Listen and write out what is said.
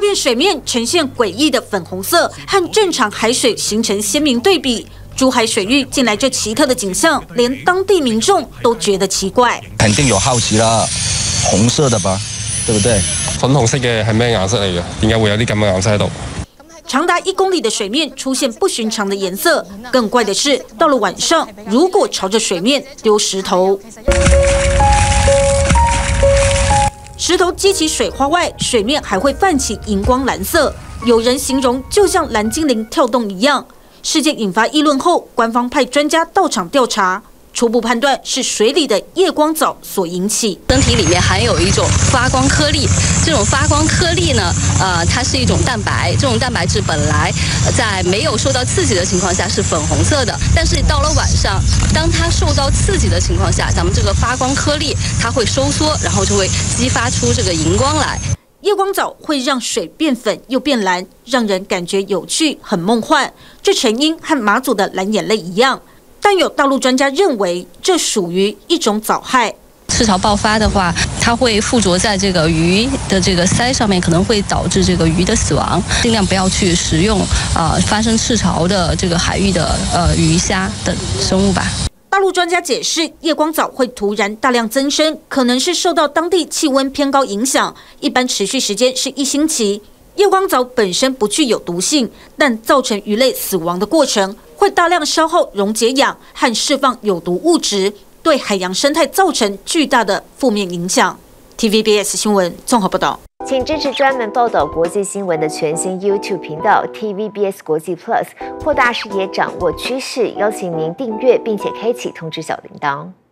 片水面呈现诡异的粉红色，和正常海水形成鲜明对比。珠海水域近来这奇特的景象，连当地民众都觉得奇怪。 肯定有好奇啦，紅色的吧，對不對？ 粉紅色嘅係咩顏色嚟嘅？點解會有啲咁嘅顏色喺度？ 長達1公里的水面出現不尋常的顏色，更怪的是，到了晚上，如果朝着水面丟石頭，石頭激起水花外，水面還會泛起熒光藍色，有人形容就像藍精靈跳動一樣。事件引發議論後，官方派專家到場調查。 初步判斷是水裡的夜光藻所引起， 身體裡面含有一種發光顆粒，這種發光顆粒呢，它是一種蛋白，這種蛋白質本來在沒有受到刺激的情況下是粉紅色的，但是到了晚上，當它受到刺激的情況下，咱們這個發光顆粒它會收縮，然後就會激發出這個熒光來。 夜光藻會讓水變粉又變藍，讓人感覺有趣，很夢幻。這成因和馬祖的藍眼淚一樣。 但有大陸專家認為，這屬於一種藻害。 赤潮爆發的話，它會附着在這個魚的這個鰓上面，可能會導致這個魚的死亡。盡量不要去食用發生赤潮的這個海域的魚蝦等生物吧。 大陸專家解釋，夜光藻會突然大量增生，可能是受到當地氣溫偏高影響，一般持續時間是1星期。夜光藻本身不具有毒性，但造成魚類死亡的過程。 會大量消耗溶解氧和釋放有毒物質，對海洋生態造成巨大的負面影響。TVBS 新聞綜合報道。 請支持專門報道國際新聞的全新 YouTube 頻道 TVBS 國際 Plus， 擴大視野，掌握趨勢。邀請您訂閱並且開啟通知小鈴鐺。